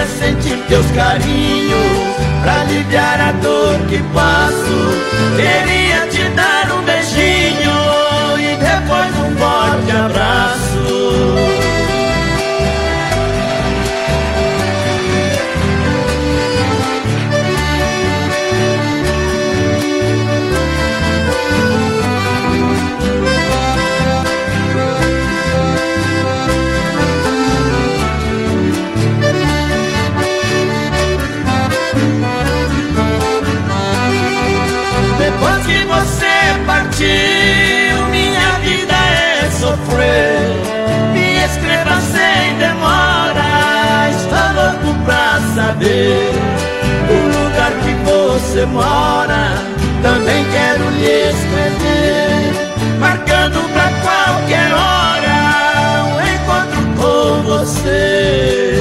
sentir teus carinhos, pra aliviar a dor que passo. Queria te dar um beijinho e depois um forte abraço. Depois que você partiu, minha vida é sofrer. Me escreva sem demora, estou louco pra saber o lugar que você mora. Também quero lhe escrever, marcando pra qualquer hora um encontro com você.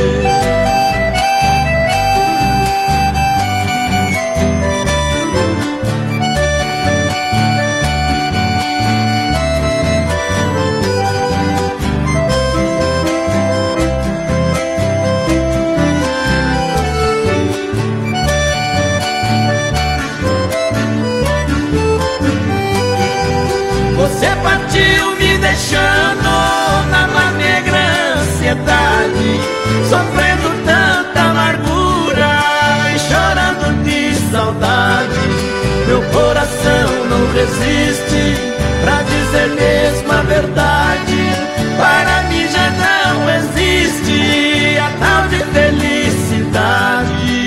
Você partiu me deixando na mais negra ansiedade, sofrendo tanta amargura e chorando de saudade. Meu coração não resiste pra dizer mesmo a verdade. Para mim já não existe a tal de felicidade.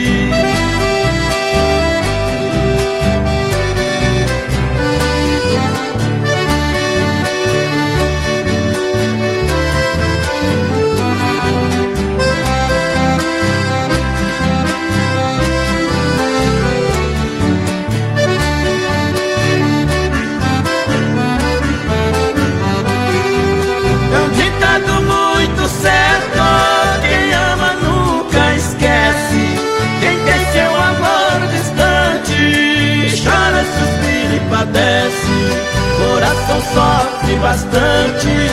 Padece, coração sofre bastante